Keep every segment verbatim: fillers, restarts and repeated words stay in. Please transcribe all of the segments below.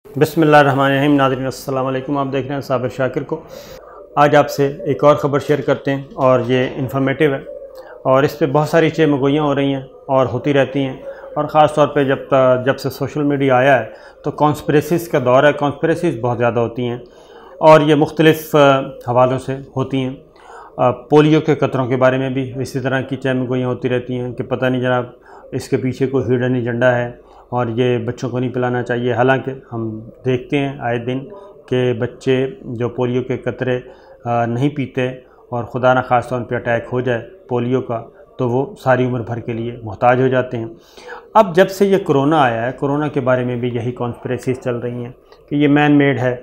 بسم اللہ الرحمن الرحیم۔ ناظرین السلام علیکم، آپ دیکھ رہے ہیں صابر شاکر کو۔ آج آپ سے ایک اور خبر شیئر کرتے ہیں اور یہ انفارمیٹیو ہے اور اس پہ بہت ساری چیزیں مگوئیاں ہو رہی ہیں اور ہوتی رہتی ہیں، اور خاص طور پہ جب جب سے سوشل میڈیا آیا ہے تو کانسپریسیز کا دور ہے۔ کانسپریسیز بہت زیادہ ہوتی ہیں اور یہ مختلف حوالوں سے ہوتی ہیں۔ پولیو کے قطروں کے بارے میں بھی اسی طرح کی چیزیں مگوئیاں ہوتی رہتی ہیں کہ پتہ نہیں جناب اس کے پیچھے کوئی ہڈن ایجنڈا ہے اور یہ بچوں کو نہیں پلانا چاہیے۔ حالانکہ ہم دیکھتے ہیں آئے دن کہ بچے جو پولیو کے قطرے نہیں پیتے اور خدا نہ خاص طور پہ اٹیک ہو جائے پولیو کا تو وہ ساری عمر بھر کے لیے محتاج ہو جاتے ہیں۔ اب جب سے یہ کرونا آیا ہے، کرونا کے بارے میں بھی یہی کانسپریسیز چل رہی ہیں کہ یہ مین میڈ ہے،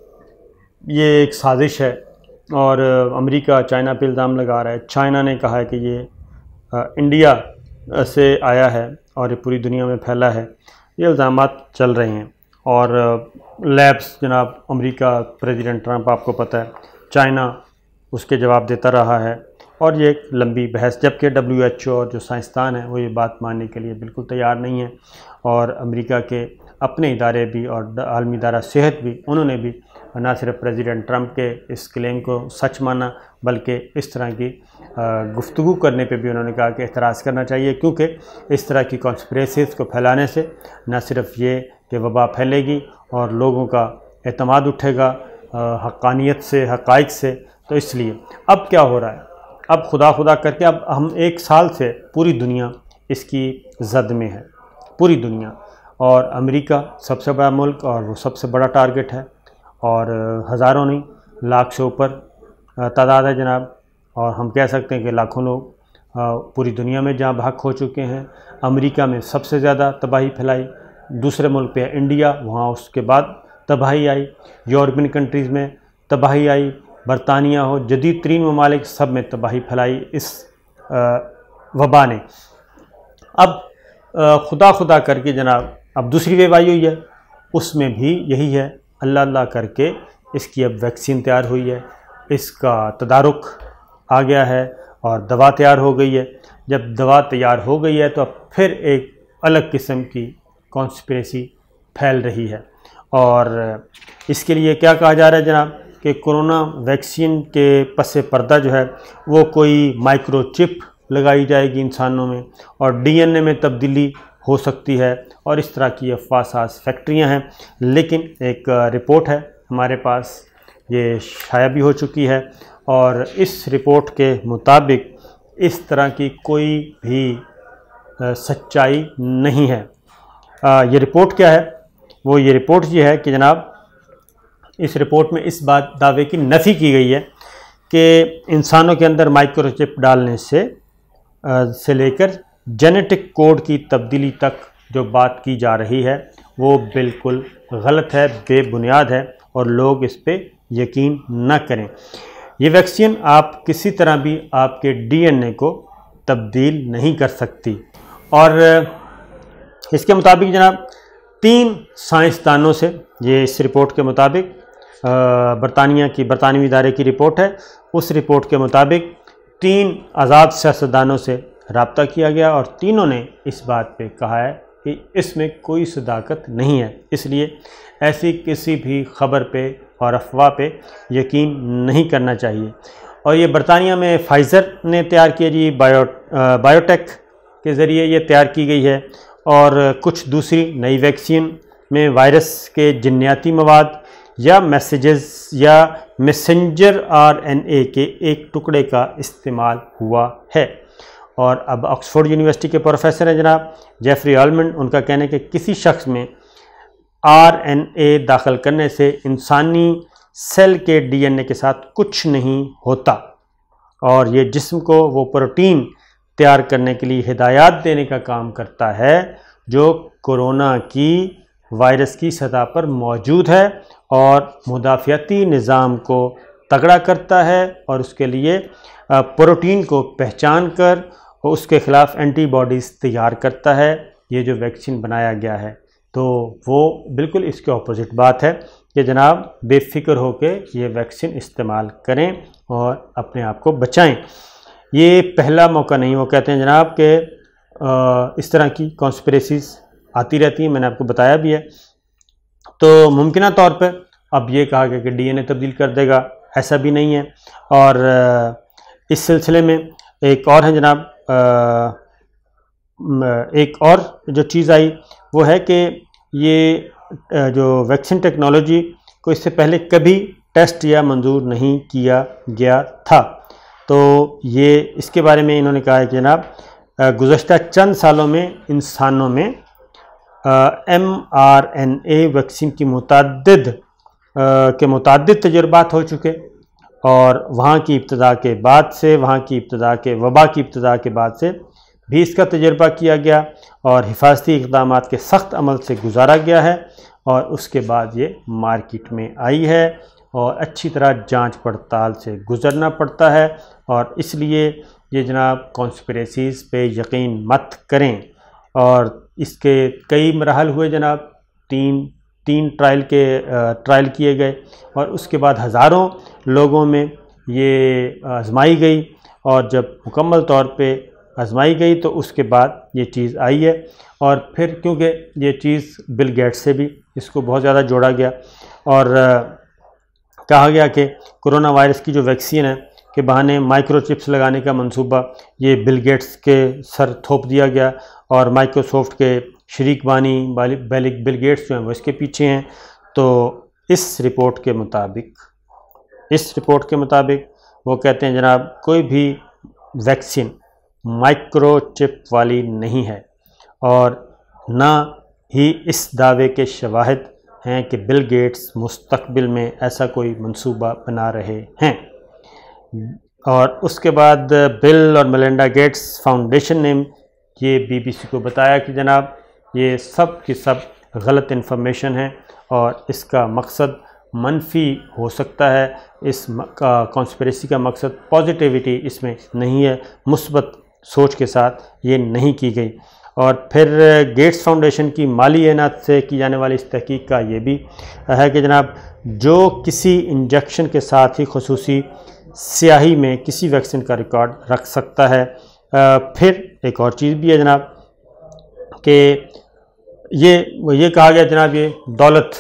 یہ ایک سازش ہے، اور امریکہ چائنا پہ الزام لگا رہا ہے۔ چائنا نے کہا ہے کہ یہ انڈیا سے آیا ہے اور یہ پوری دنیا میں پھیلا ہے۔ یہ الزامات چل رہے ہیں اور لیبس جناب امریکہ پریزیڈنٹ ٹرمپ آپ کو پتہ ہے، چائنا اس کے جواب دیتا رہا ہے، اور یہ ایک لمبی بحث، جبکہ ڈبلیو ایچ او اور جو سائنسدان ہیں وہ یہ بات ماننے کے لیے بالکل تیار نہیں ہیں، اور امریکہ کے اپنے ادارے بھی اور عالمی ادارہ صحت بھی، انہوں نے بھی نہ صرف پریزیڈنٹ ٹرمپ کے اس کلیم کو سچ مانا بلکہ اس طرح کی گفتگو کرنے پہ بھی انہوں نے کہا کہ اعتراض کرنا چاہیے، کیونکہ اس طرح کی کانسپریسیز کو پھیلانے سے نہ صرف یہ کہ وبا پھیلے گی اور لوگوں کا اعتماد اٹھے گا حقانیت سے، حقائق سے۔ تو اس لیے اب کیا ہو رہا ہے، اب خدا خدا کر کے اب ہم ایک سال سے پوری دنیا اس کی زد میں ہے، پوری دنیا، اور امریکہ سب سے بڑا ملک اور وہ سب سے بڑا ٹارگٹ ہے، اور ہزاروں نہیں لاکھ سے اوپر تعداد ہے جناب، اور ہم کہہ سکتے ہیں کہ لاکھوں لوگ پوری دنیا میں جہاں بھاگ ہو چکے ہیں۔ امریکہ میں سب سے زیادہ تباہی پھیلائی، دوسرے ملک پہ انڈیا، وہاں اس کے بعد تباہی آئی، یورپین کنٹریز میں تباہی آئی، برطانیہ ہو، جدید ترین ممالک سب میں تباہی پھیلائی اس وبا نے۔ اب خدا خدا کر کے جناب اب دوسری ویو آئی ہوئی ہے، اس میں بھی یہی ہے، اللہ اللہ کر کے اس کی اب ویکسین تیار ہوئی ہے، اس کا تدارک آ گیا ہے اور دوا تیار ہو گئی ہے۔ جب دوا تیار ہو گئی ہے تو اب پھر ایک الگ قسم کی کانسپریسی پھیل رہی ہے، اور اس کے لیے کیا کہا جا رہا ہے جناب کہ کرونا ویکسین کے پس پردہ جو ہے وہ کوئی مائکرو چپ لگائی جائے گی انسانوں میں، اور ڈی این اے میں تبدیلی ہو سکتی ہے، اور اس طرح کی افواہ ساز فیکٹریاں ہیں۔ لیکن ایک رپورٹ ہے ہمارے پاس، یہ شائع بھی ہو چکی ہے، اور اس رپورٹ کے مطابق اس طرح کی کوئی بھی سچائی نہیں ہے۔ یہ رپورٹ کیا ہے؟ وہ یہ رپورٹ یہ ہے کہ جناب اس رپورٹ میں اس بات دعوے کی نفی کی گئی ہے کہ انسانوں کے اندر مائکرو چپ ڈالنے سے سے لے کر جینیٹک کوڈ کی تبدیلی تک جو بات کی جا رہی ہے وہ بالکل غلط ہے، بے بنیاد ہے، اور لوگ اس پہ یقین نہ کریں۔ یہ ویکسین آپ کسی طرح بھی آپ کے ڈی این اے کو تبدیل نہیں کر سکتی، اور اس کے مطابق جناب تین سائنسدانوں سے، یہ اس رپورٹ کے مطابق برطانیہ کی برطانوی ادارے کی رپورٹ ہے، اس رپورٹ کے مطابق تین آزاد سیاستدانوں سے رابطہ کیا گیا، اور تینوں نے اس بات پہ کہا ہے کہ اس میں کوئی صداقت نہیں ہے، اس لیے ایسی کسی بھی خبر پہ اور افواہ پہ یقین نہیں کرنا چاہیے۔ اور یہ برطانیہ میں فائزر نے تیار کیا جی، بایو بایوٹیک کے ذریعے یہ تیار کی گئی ہے، اور کچھ دوسری نئی ویکسین میں وائرس کے جنیاتی مواد یا میسیجز یا میسنجر آر این اے کے ایک ٹکڑے کا استعمال ہوا ہے۔ اور اب آکسفورڈ یونیورسٹی کے پروفیسر ہیں جناب جیفری آلمنڈ، ان کا کہنا ہے کہ کسی شخص میں آر این اے داخل کرنے سے انسانی سیل کے ڈی این اے کے ساتھ کچھ نہیں ہوتا، اور یہ جسم کو وہ پروٹین تیار کرنے کے لیے ہدایات دینے کا کام کرتا ہے جو کرونا کی وائرس کی سطح پر موجود ہے، اور مدافعتی نظام کو تگڑا کرتا ہے، اور اس کے لیے پروٹین کو پہچان کر اس کے خلاف اینٹی باڈیز تیار کرتا ہے۔ یہ جو ویکسین بنایا گیا ہے تو وہ بالکل اس کے اپوزٹ بات ہے کہ جناب بے فکر ہو کے یہ ویکسین استعمال کریں اور اپنے آپ کو بچائیں۔ یہ پہلا موقع نہیں، وہ کہتے ہیں جناب کہ اس طرح کی کانسپریسیز آتی رہتی ہیں، میں نے آپ کو بتایا بھی ہے، تو ممکنہ طور پہ اب یہ کہا گیا کہ ڈی این اے تبدیل کر دے گا، ایسا بھی نہیں ہے۔ اور اس سلسلے میں ایک اور ہے جناب، ایک اور جو چیز آئی وہ ہے کہ یہ جو ویکسین ٹیکنالوجی کو اس سے پہلے کبھی ٹیسٹ یا منظور نہیں کیا گیا تھا۔ تو یہ اس کے بارے میں انہوں نے کہا ہے کہ جناب گزشتہ چند سالوں میں انسانوں میں M R N A vaccine کی متعدد کے متعدد تجربات ہو چکے، اور وہاں کی ابتدا کے بعد سے وہاں کی ابتدا کے وبا کی ابتدا کے بعد سے بھی اس کا تجربہ کیا گیا، اور حفاظتی اقدامات کے سخت عمل سے گزارا گیا ہے، اور اس کے بعد یہ مارکیٹ میں آئی ہے، اور اچھی طرح جانچ پڑتال سے گزرنا پڑتا ہے۔ اور اس لیے یہ جناب کانسپریسیز پہ یقین مت کریں، اور اس کے کئی مراحل ہوئے جناب، تین تین ٹرائل کے ٹرائل کیے گئے، اور اس کے بعد ہزاروں لوگوں میں یہ آزمائی گئی، اور جب مکمل طور پہ آزمائی گئی تو اس کے بعد یہ چیز آئی ہے۔ اور پھر کیونکہ یہ چیز بل گیٹس سے بھی اس کو بہت زیادہ جوڑا گیا، اور کہا گیا کہ کرونا وائرس کی جو ویکسین ہے کے بہانے مائکرو چپس لگانے کا منصوبہ یہ بل گیٹس کے سر تھوپ دیا گیا، اور مائکروسافٹ کے شریک بانی بل گیٹس جو ہیں وہ اس کے پیچھے ہیں۔ تو اس رپورٹ کے مطابق اس رپورٹ کے مطابق وہ کہتے ہیں جناب کوئی بھی ویکسین مائکرو چپ والی نہیں ہے، اور نہ ہی اس دعوے کے شواہد ہیں کہ بل گیٹس مستقبل میں ایسا کوئی منصوبہ بنا رہے ہیں۔ اور اس کے بعد بل اور میلنڈا گیٹس فاؤنڈیشن نے یہ بی بی سی کو بتایا کہ جناب یہ سب کی سب غلط انفارمیشن ہے، اور اس کا مقصد منفی ہو سکتا ہے، اس کا کانسپریسی کا مقصد پازیٹیوٹی اس میں نہیں ہے، مثبت سوچ کے ساتھ یہ نہیں کی گئی۔ اور پھر گیٹس فاؤنڈیشن کی مالی اعانت سے کی جانے والی اس تحقیق کا یہ بھی ہے کہ جناب جو کسی انجیکشن کے ساتھ ہی خصوصی سیاہی میں کسی ویکسین کا ریکارڈ رکھ سکتا ہے۔ پھر ایک اور چیز بھی ہے جناب کہ یہ یہ کہا گیا جناب یہ دولت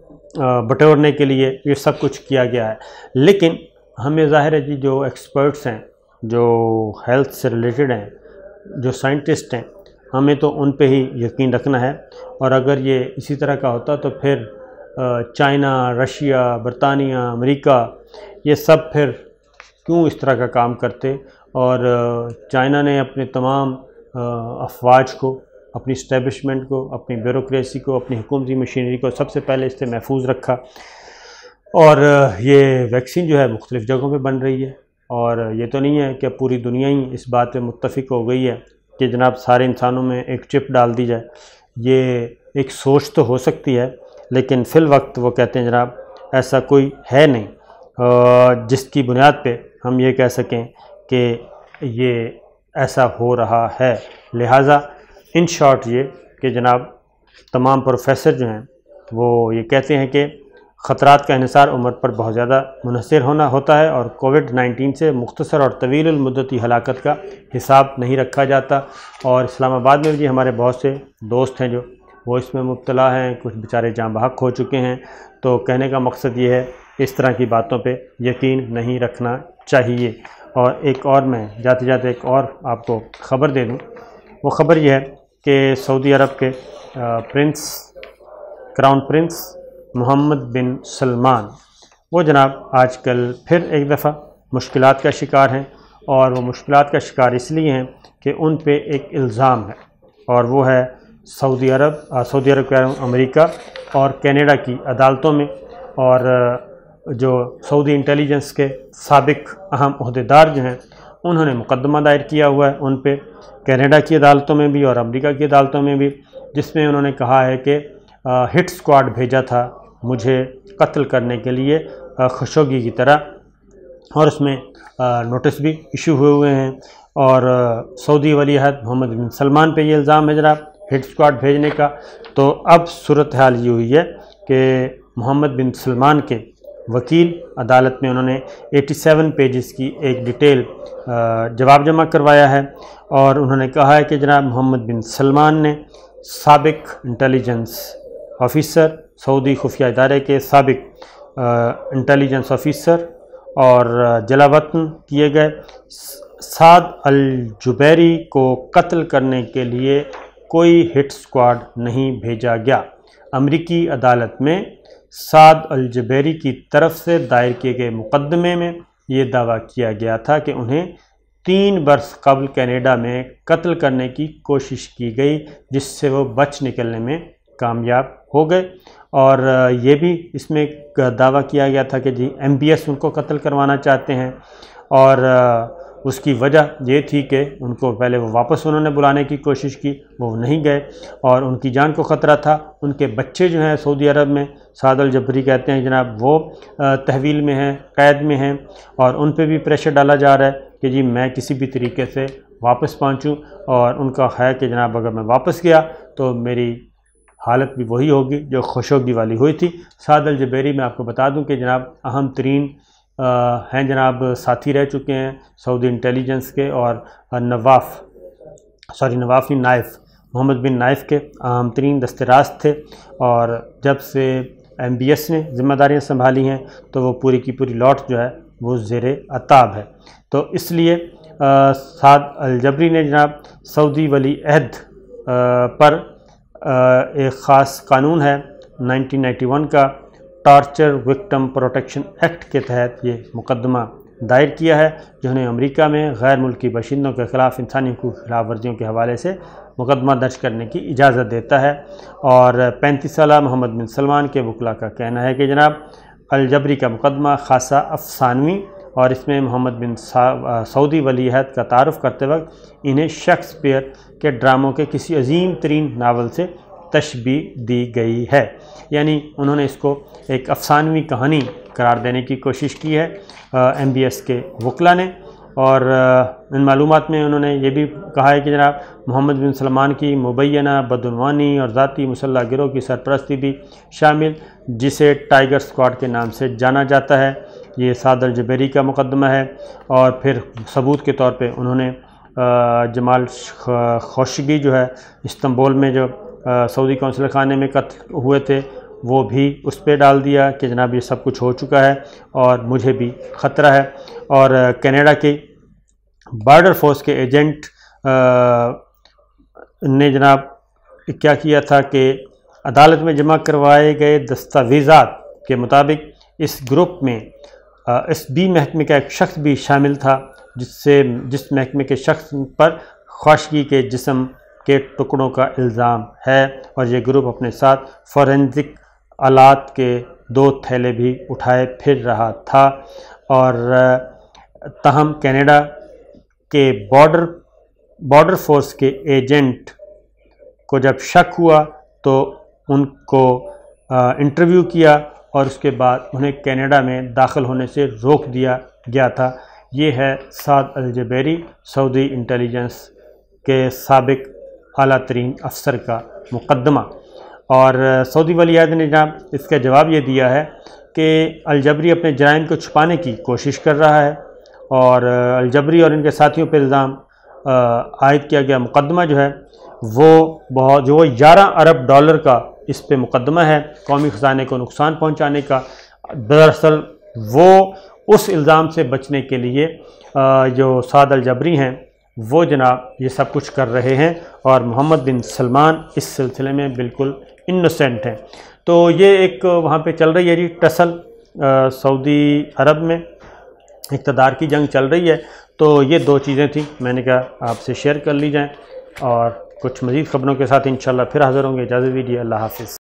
بٹورنے کے لیے یہ سب کچھ کیا گیا ہے، لیکن ہمیں ظاہر ہے جی جو ایکسپرٹس ہیں، جو ہیلتھ سے ریلیٹڈ ہیں، جو سائنٹسٹ ہیں، ہمیں تو ان پہ ہی یقین رکھنا ہے۔ اور اگر یہ اسی طرح کا ہوتا تو پھر چائنا، رشیا، برطانیہ، امریکہ یہ سب پھر کیوں اس طرح کا کام کرتے، اور چائنا نے اپنے تمام افواج کو، اپنی اسٹیبلشمنٹ کو، اپنی بیوروکریسی کو، اپنی حکومتی مشینری کو سب سے پہلے اس سے محفوظ رکھا، اور یہ ویکسین جو ہے مختلف جگہوں پہ بن رہی ہے، اور یہ تو نہیں ہے کہ پوری دنیا ہی اس بات پہ متفق ہو گئی ہے کہ جناب سارے انسانوں میں ایک چپ ڈال دی جائے۔ یہ ایک سوچ تو ہو سکتی ہے، لیکن فی الوقت وہ کہتے ہیں جناب ایسا کوئی ہے نہیں جس کی بنیاد پہ ہم یہ کہہ سکیں کہ یہ ایسا ہو رہا ہے۔ لہٰذا ان شارٹ یہ کہ جناب تمام پروفیسر جو ہیں وہ یہ کہتے ہیں کہ خطرات کا انحصار عمر پر بہت زیادہ منحصر ہونا ہوتا ہے، اور کووڈ نائنٹین سے مختصر اور طویل المدتی ہلاکت کا حساب نہیں رکھا جاتا۔ اور اسلام آباد میں بھی ہمارے بہت سے دوست ہیں جو وہ اس میں مبتلا ہیں، کچھ بیچارے جاں بحق ہو چکے ہیں۔ تو کہنے کا مقصد یہ ہے اس طرح کی باتوں پہ یقین نہیں رکھنا چاہیے۔ اور ایک اور میں جاتے جاتے ایک اور آپ کو خبر دے دوں، وہ خبر یہ ہے کہ سعودی عرب کے prince crown prince Mohammed bin Salman وہ جناب آج کل پھر ایک دفعہ مشکلات کا شکار ہیں، اور وہ مشکلات کا شکار اس لیے ہیں کہ ان پہ ایک الزام ہے، اور وہ ہے سعودی عرب سعودی عرب کہہ رہا ہوں امریکہ اور کینیڈا کی عدالتوں میں، اور جو سعودی انٹیلیجنس کے سابق اہم عہدیدار جو ہیں انہوں نے مقدمہ دائر کیا ہوا ہے ان پہ، کینیڈا کی عدالتوں میں بھی اور امریکہ کی عدالتوں میں بھی، جس میں انہوں نے کہا ہے کہ ہٹ سکواڈ بھیجا تھا مجھے قتل کرنے کے لیے خشوگی کی طرح، اور اس میں نوٹس بھی ایشو ہوئے ہوئے ہیں۔ اور سعودی ولی عہد محمد بن سلمان پہ یہ الزام ہے جناب ہٹ سکواڈ بھیجنے کا۔ تو اب صورتحال یہ ہوئی ہے کہ محمد بن سلمان کے وکیل عدالت میں انہوں نے ایٹی سیون پیجز کی ایک ڈیٹیل جواب جمع کروایا ہے، اور انہوں نے کہا ہے کہ جناب محمد بن سلمان نے سابق انٹیلیجنس آفیسر सऊदी खुफिया इदारे के साबिक इंटेलिजेंस ऑफिसर और जलावतन किए गए। साद अल जुबैरी को कत्ल करने के लिए कोई हिट स्क्वाड नहीं भेजा गया। अमरीकी अदालत में साद अल जुबैरी की तरफ से दायर किए गए मुकदमे में ये दावा किया गया था कि उन्हें तीन बरस कबल कनाडा में कत्ल करने की कोशिश की गई, जिससे वो बच निकलने में कामयाब हो गए। और ये भी इसमें दावा किया गया था कि जी एम बी एस उनको कत्ल करवाना चाहते हैं, और उसकी वजह ये थी कि उनको पहले वो वापस उन्होंने बुलाने की कोशिश की, वो नहीं गए और उनकी जान को ख़तरा था। उनके बच्चे जो हैं सऊदी अरब में, साद अल जबरी कहते हैं जनाब, वो तहवील में हैं, कैद में हैं, और उन पे भी प्रेशर डाला जा रहा है कि जी मैं किसी भी तरीके से वापस पहुंचूं। और उनका है कि जनाब अगर मैं वापस गया तो मेरी हालत भी वही होगी जो खुशोगी वाली हुई थी। साद अल जबरी मैं आपको बता दूं कि जनाब अहम तरीन हैं, जनाब साथी रह चुके हैं सऊदी इंटेलिजेंस के, और नवाफ सॉरी नवाफ नहीं नाइफ मोहम्मद बिन नाइफ के अहम तरीन दस्तराज थे। और जब से एम बी एस ने ज़िम्मेदारियाँ संभाली हैं तो वो पूरी की पूरी लौट जो है वो ज़ेर अताब है। तो इसलिए साद अल जबरी ने जनाब सऊदी वली अहद पर आ, एक ख़ास कानून है नाइनटीन नाइंटी वन का, टॉर्चर विक्टिम प्रोटेक्शन एक्ट के तहत ये मुकदमा दायर किया है, जिन्होंने अमेरिका में गैर मुल्की बशिंदों के ख़िलाफ़ इंसानी हकूक़ की खिलाफ वर्जियों के हवाले से मुकदमा दर्ज करने की इजाज़त देता है। और पैंतीस साला मोहम्मद बिन सलमान के वकला का कहना है कि जनाब अल जबरी का मुकदमा खासा अफसानवी, और इसमें मोहम्मद बिन सऊदी वली अहद का तारुफ़ करते वक्त इन्हें शेक्सपियर के ड्रामों के किसी अजीम तरीन नावल से तशबीह दी गई है। यानी उन्होंने इसको एक अफसानवी कहानी करार देने की कोशिश की है एम बी एस के वकला ने। और इन मालूमात में उन्होंने ये भी कहा है कि जनाब मोहम्मद बिन सलमान की मुबैना बदउनवानी और ज़ाती मुसल्लह गिरोह की सरपरस्ती भी शामिल, जिसे टाइगर स्क्वाड के नाम से जाना जाता है। ये साद अल जबरी का मुकदमा है। और फिर सबूत के तौर पे उन्होंने जमाल खोशगी जो है इस्तांबुल में जो सऊदी कौंसल खाने में कत्ल हुए थे, वो भी उस पर डाल दिया कि जनाब ये सब कुछ हो चुका है और मुझे भी ख़तरा है। और कनाडा के बॉर्डर फोर्स के एजेंट ने जनाब क्या किया था कि अदालत में जमा करवाए गए दस्तावेज़ात के मुताबिक इस ग्रुप में इस बी महकमे का एक शख्स भी शामिल था, जिससे जिस महकमे के शख्स पर ख्वाशगी के जिस्म के टुकड़ों का इल्ज़ाम है। और ये ग्रुप अपने साथ फॉरेंसिक आलात के दो थैले भी उठाए फिर रहा था। और ताहम कनाडा के बॉर्डर बॉर्डर फोर्स के एजेंट को जब शक हुआ तो उनको इंटरव्यू किया और उसके बाद उन्हें कनाडा में दाखिल होने से रोक दिया गया था। ये है साद अल जबरी सऊदी इंटेलिजेंस के साबिक आला तरीन अफसर का मुकदमा। और सऊदी वली अहद ने जनाब इसका जवाब ये दिया है कि अल जबरी अपने जराइम को छुपाने की कोशिश कर रहा है, और अल जबरी और इनके साथियों पर इल्ज़ाम आयद किया गया मुकदमा जो है वो बहुत जो ग्यारह अरब डॉलर का इस पे मुकदमा है कौमी ख़जाने को नुकसान पहुंचाने का। दरअसल वो उस इल्ज़ाम से बचने के लिए जो साद अल जबरी हैं वो जनाब ये सब कुछ कर रहे हैं, और मोहम्मद बिन सलमान इस सिलसिले में बिल्कुल इनोसेंट हैं। तो ये एक वहाँ पे चल रही है जी टसल, सऊदी अरब में इक़्तिदार की जंग चल रही है। तो ये दो चीज़ें थी, मैंने कहा आपसे शेयर कर ली जाएँ, और कुछ मज़ीद ख़बरों के साथ इंशाअल्लाह फिर हाज़िर होंगे। इजाज़त दीजिए, अल्लाह हाफ़िज़।